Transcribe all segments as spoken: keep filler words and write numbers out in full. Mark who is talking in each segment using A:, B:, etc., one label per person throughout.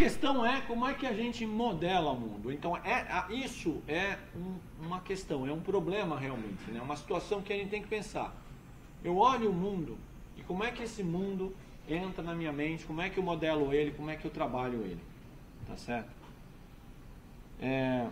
A: questão é como é que a gente modela o mundo. Então, é, isso é um, uma questão, é um problema realmente, né? Uma situação que a gente tem que pensar. Eu olho o mundo e como é que esse mundo entra na minha mente, como é que eu modelo ele, como é que eu trabalho ele. Tá certo? É...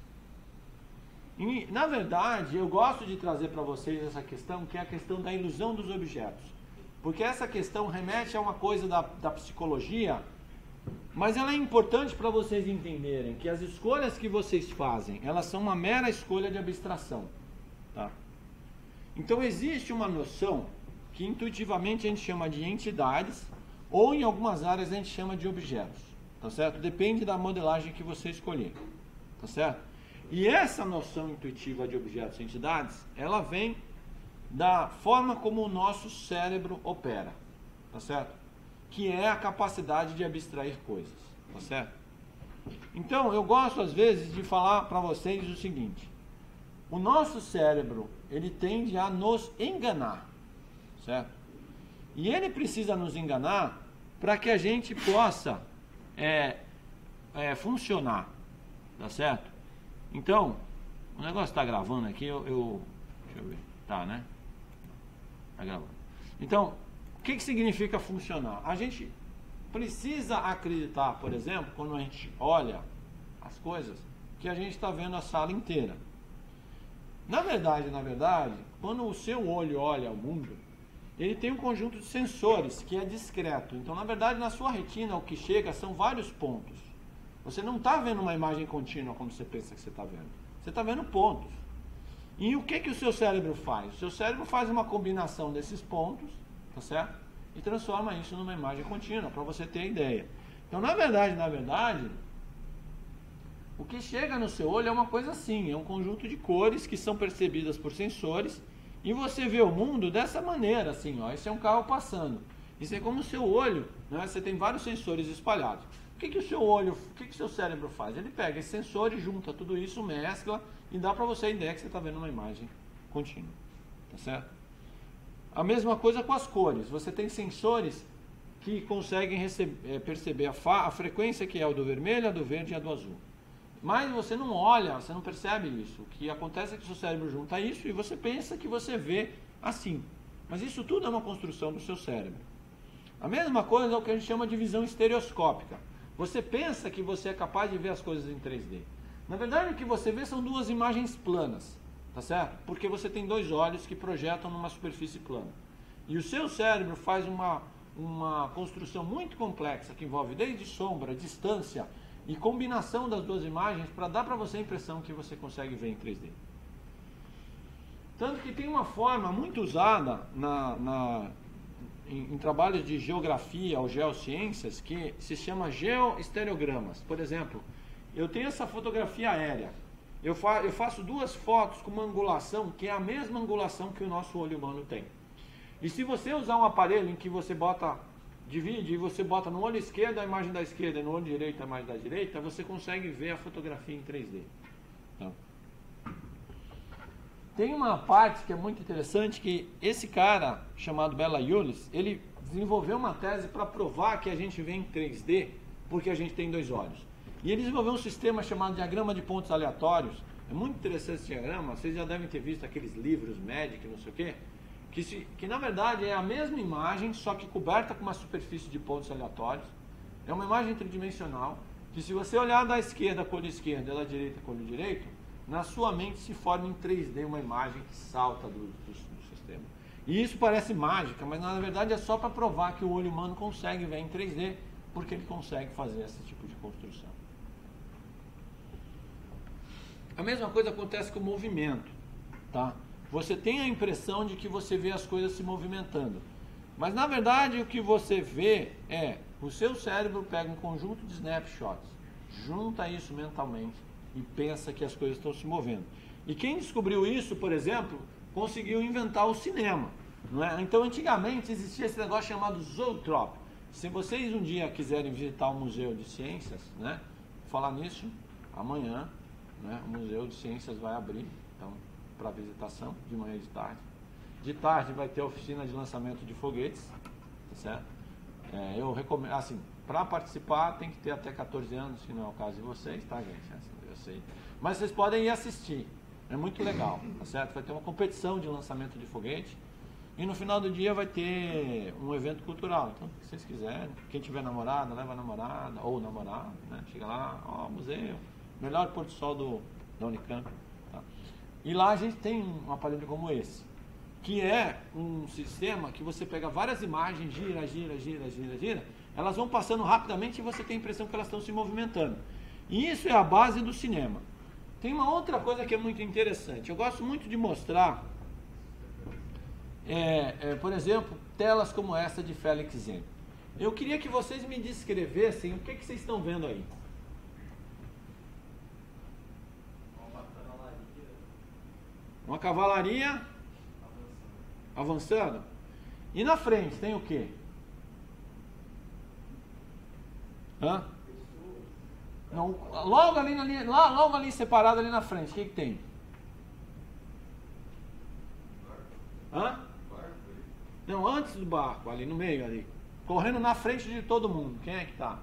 A: E, na verdade, eu gosto de trazer para vocês essa questão, que é a questão da ilusão dos objetos. Porque essa questão remete a uma coisa da, da psicologia, mas ela é importante para vocês entenderem que as escolhas que vocês fazem, elas são uma mera escolha de abstração. Tá? Então existe uma noção que intuitivamente a gente chama de entidades, ou em algumas áreas a gente chama de objetos. Tá certo? Depende da modelagem que você escolher. Tá certo? E essa noção intuitiva de objetos e entidades, ela vem da forma como o nosso cérebro opera, tá certo? Que é a capacidade de abstrair coisas, tá certo? Então, eu gosto às vezes de falar para vocês o seguinte: o nosso cérebro, ele tende a nos enganar, certo? E ele precisa nos enganar para que a gente possa é, é, funcionar, tá certo? Então, o negócio está gravando aqui, eu, eu... Deixa eu ver. Tá, né? Tá gravando. Então, o que, que significa funcionar? A gente precisa acreditar, por exemplo, quando a gente olha as coisas, que a gente está vendo a sala inteira. Na verdade, na verdade, quando o seu olho olha o mundo, ele tem um conjunto de sensores que é discreto. Então, na verdade, na sua retina, o que chega são vários pontos. Você não está vendo uma imagem contínua como você pensa que você está vendo. Você está vendo pontos. E o que, que o seu cérebro faz? O seu cérebro faz uma combinação desses pontos, tá certo? E transforma isso numa imagem contínua, para você ter a ideia. Então, na verdade, na verdade, o que chega no seu olho é uma coisa assim, é um conjunto de cores que são percebidas por sensores, e você vê o mundo dessa maneira, assim, ó. Esse é um carro passando. Isso é como o seu olho, né? Você tem vários sensores espalhados. O que, que o seu olho, o que, que o seu cérebro faz? Ele pega esse sensor e junta tudo isso, mescla e dá para você a ideia que você está vendo uma imagem contínua. Tá certo? A mesma coisa com as cores. Você tem sensores que conseguem receber, é, perceber a, fa, a frequência que é o do vermelho, a do verde e a do azul. Mas você não olha, você não percebe isso. O que acontece é que o seu cérebro junta isso e você pensa que você vê assim. Mas isso tudo é uma construção do seu cérebro. A mesma coisa é o que a gente chama de visão estereoscópica. Você pensa que você é capaz de ver as coisas em três D. Na verdade, o que você vê são duas imagens planas, tá certo? Porque você tem dois olhos que projetam numa superfície plana. E o seu cérebro faz uma, uma construção muito complexa, que envolve desde sombra, distância e combinação das duas imagens, para dar para você a impressão que você consegue ver em três D. Tanto que tem uma forma muito usada na... na Em, em trabalhos de geografia ou geociências que se chama geoestereogramas. Por exemplo, eu tenho essa fotografia aérea. Eu, fa eu faço duas fotos com uma angulação que é a mesma angulação que o nosso olho humano tem. E se você usar um aparelho em que você bota, divide e você bota no olho esquerdo a imagem da esquerda e no olho direito a imagem da direita, você consegue ver a fotografia em três D. Então, tem uma parte que é muito interessante, que esse cara, chamado Bela Yulis, ele desenvolveu uma tese para provar que a gente vê em três D porque a gente tem dois olhos. E ele desenvolveu um sistema chamado diagrama de pontos aleatórios. É muito interessante esse diagrama, vocês já devem ter visto aqueles livros Magic, não sei o quê, que, se, que na verdade é a mesma imagem, só que coberta com uma superfície de pontos aleatórios. É uma imagem tridimensional, que se você olhar da esquerda com o olho esquerdo e da direita com o olho direito, na sua mente se forma em três D uma imagem que salta do, do, do sistema. E isso parece mágica, mas na verdade é só para provar que o olho humano consegue ver em três D, porque ele consegue fazer esse tipo de construção. A mesma coisa acontece com o movimento, tá? Você tem a impressão de que você vê as coisas se movimentando, mas na verdade o que você vê é o seu cérebro pega um conjunto de snapshots, junta isso mentalmente e pensa que as coisas estão se movendo. E quem descobriu isso, por exemplo, conseguiu inventar o cinema, não é? Então, antigamente existia esse negócio chamado zoetrope. Se vocês um dia quiserem visitar o Museu de Ciências, né, falar nisso, amanhã, né, o Museu de Ciências vai abrir, então, para visitação, de manhã e de tarde. De tarde vai ter a oficina de lançamento de foguetes, tá certo? É, eu recomendo, assim, para participar tem que ter até quatorze anos, se não é o caso de vocês, tá, gente? Eu sei. Mas vocês podem ir assistir. É muito legal, tá certo? Vai ter uma competição de lançamento de foguete. E no final do dia vai ter um evento cultural. Então, se vocês quiserem, quem tiver namorada, leva a namorada ou namorado, né? Chega lá, ó, museu, melhor pôr do sol do, da Unicamp. Tá? E lá a gente tem um aparelho como esse, que é um sistema que você pega várias imagens, gira, gira, gira, gira, gira, elas vão passando rapidamente e você tem a impressão que elas estão se movimentando. E isso é a base do cinema. Tem uma outra coisa que é muito interessante. Eu gosto muito de mostrar, é, é, por exemplo, telas como essa de Félix Zen. Eu queria que vocês me descrevessem o que, que vocês estão vendo aí. Uma cavalaria avançando. E na frente tem o quê? Hã? Não, logo ali na linha, lá, logo ali separado ali na frente, o que, que tem? Hã? Não, antes do barco, ali no meio ali. Correndo na frente de todo mundo. Quem é que tá?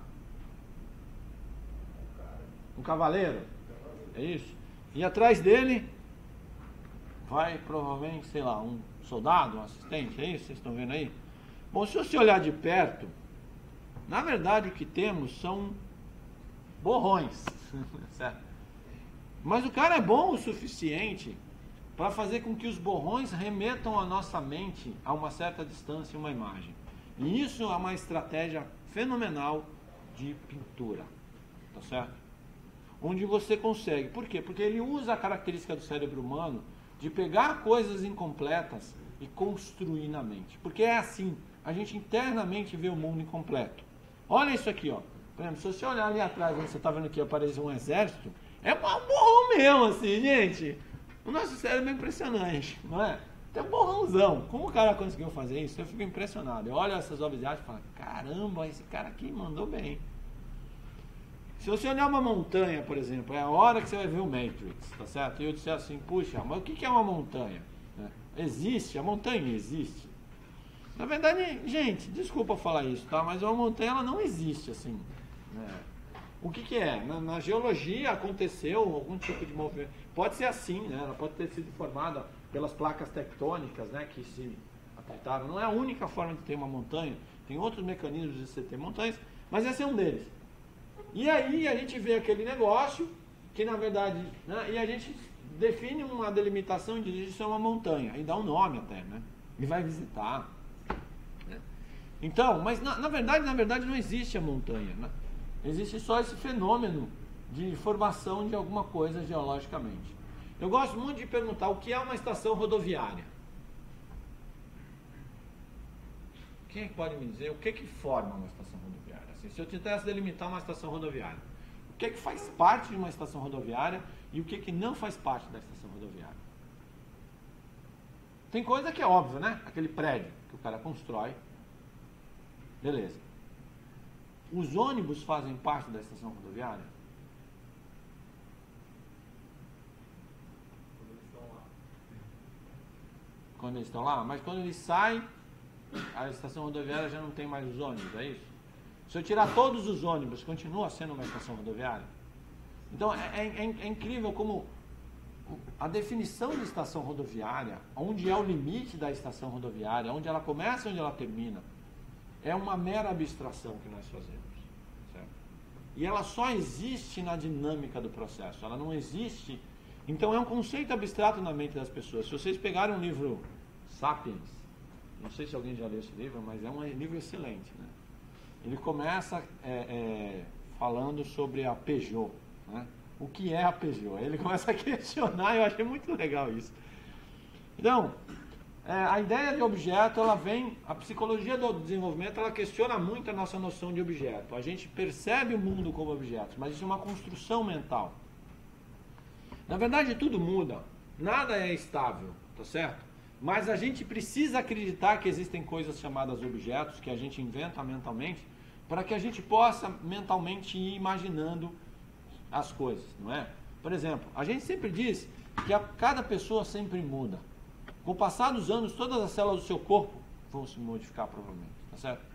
A: Um cavaleiro? É isso? E atrás dele vai provavelmente, sei lá, um soldado, um assistente, é isso? Vocês estão vendo aí? Bom, se você olhar de perto, na verdade o que temos são borrões, certo? Mas o cara é bom o suficiente para fazer com que os borrões remetam a nossa mente a uma certa distância uma imagem. E isso é uma estratégia fenomenal de pintura, tá certo? Onde você consegue, por quê? Porque ele usa a característica do cérebro humano de pegar coisas incompletas e construir na mente. Porque é assim, a gente internamente vê o mundo incompleto. Olha isso aqui, ó. Por exemplo, se você olhar ali atrás, onde você está vendo que aparece um exército, é um borrão mesmo, assim, gente. O nosso cérebro é impressionante, não é? Tem um borrãozão. Como o cara conseguiu fazer isso? Eu fico impressionado. Eu olho essas objetos e falo, caramba, esse cara aqui mandou bem. Se você olhar uma montanha, por exemplo, é a hora que você vai ver o Matrix, tá certo? E eu disser assim, puxa, mas o que é uma montanha? Existe? A montanha existe? Na verdade, gente, desculpa falar isso, tá? Mas uma montanha, ela não existe, assim. Né? O que que é? Na, na geologia aconteceu algum tipo de movimento. Pode ser assim, né? Ela pode ter sido formada pelas placas tectônicas, né? Que se apertaram. Não é a única forma de ter uma montanha. Tem outros mecanismos de você ter montanhas, mas esse é um deles. E aí a gente vê aquele negócio, que na verdade, né, e a gente define uma delimitação e diz isso é uma montanha, e dá um nome até, né? E vai visitar. Né? Então, mas na, na verdade, na verdade não existe a montanha, né? Existe só esse fenômeno de formação de alguma coisa geologicamente. Eu gosto muito de perguntar o que é uma estação rodoviária. Quem é que pode me dizer o que que forma uma estação rodoviária? Assim, se eu tentasse delimitar uma estação rodoviária, o que é que faz parte de uma estação rodoviária e o que é que não faz parte da estação rodoviária? Tem coisa que é óbvio, né? Aquele prédio que o cara constrói. Beleza. Os ônibus fazem parte da estação rodoviária?
B: Quando eles estão lá.
A: Quando eles estão lá? Mas quando eles saem, a estação rodoviária já não tem mais os ônibus, é isso? Se eu tirar todos os ônibus, continua sendo uma estação rodoviária? Então, é, é, é incrível como a definição de estação rodoviária, onde é o limite da estação rodoviária, onde ela começa e onde ela termina, é uma mera abstração que nós fazemos. Certo? E ela só existe na dinâmica do processo, ela não existe. Então, é um conceito abstrato na mente das pessoas. Se vocês pegarem um livro Sapiens, não sei se alguém já leu esse livro, mas é um livro excelente, né? Ele começa é, é, falando sobre a Peugeot, né? O que é a Peugeot? Ele começa a questionar, eu achei muito legal isso. Então, é, a ideia de objeto, ela vem, a psicologia do desenvolvimento, ela questiona muito a nossa noção de objeto. A gente percebe o mundo como objeto, mas isso é uma construção mental. Na verdade, tudo muda, nada é estável, tá certo? Mas a gente precisa acreditar que existem coisas chamadas objetos, que a gente inventa mentalmente, para que a gente possa mentalmente ir imaginando as coisas, não é? Por exemplo, a gente sempre diz que a, cada pessoa sempre muda. Com o passar dos anos, todas as células do seu corpo vão se modificar provavelmente, tá certo?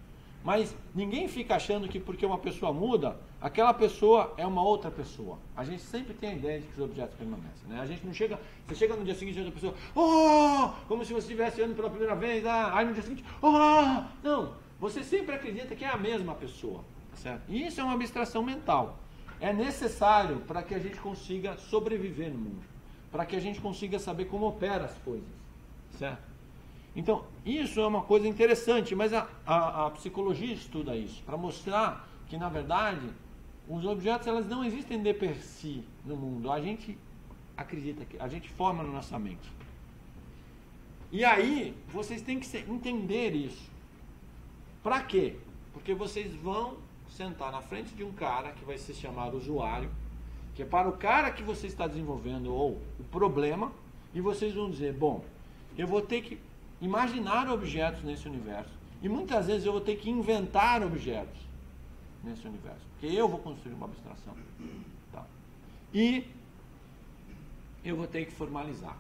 A: Mas ninguém fica achando que porque uma pessoa muda, aquela pessoa é uma outra pessoa. A gente sempre tem a ideia de que os objetos permanecem, né? A gente não chega, você chega no dia seguinte e outra pessoa, oh, como se você estivesse andando pela primeira vez, ah, aí no dia seguinte, oh, não, você sempre acredita que é a mesma pessoa, tá certo? E isso é uma abstração mental. É necessário para que a gente consiga sobreviver no mundo, para que a gente consiga saber como operam as coisas, certo? Então, isso é uma coisa interessante, mas a, a, a psicologia estuda isso, para mostrar que, na verdade, os objetos elas não existem de per si no mundo. A gente acredita que, a gente forma na nossa mente. E aí, vocês têm que entender isso. Para quê? Porque vocês vão sentar na frente de um cara que vai se chamar usuário, que é para o cara que você está desenvolvendo, ou o problema, e vocês vão dizer, bom, eu vou ter que imaginar objetos nesse universo. E muitas vezes eu vou ter que inventar objetos nesse universo. Porque eu vou construir uma abstração. Tá? E eu vou ter que formalizar.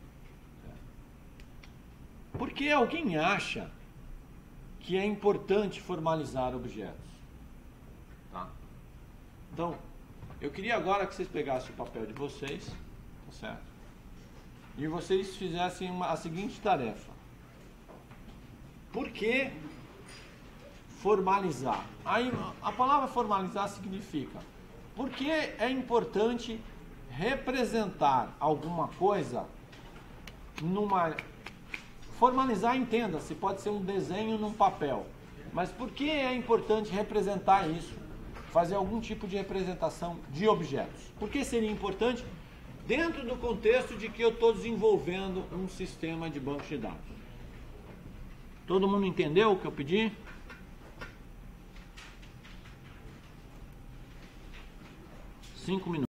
A: Por que alguém acha que é importante formalizar objetos? Tá? Então, eu queria agora que vocês pegassem o papel de vocês, tá certo? E vocês fizessem uma, a seguinte tarefa. Por que formalizar? Aí, a palavra formalizar significa por que é importante representar alguma coisa numa... Formalizar, entenda-se, pode ser um desenho num papel. Mas por que é importante representar isso? Fazer algum tipo de representação de objetos. Por que seria importante? Dentro do contexto de que eu estou desenvolvendo um sistema de banco de dados. Todo mundo entendeu o que eu pedi? Cinco minutos.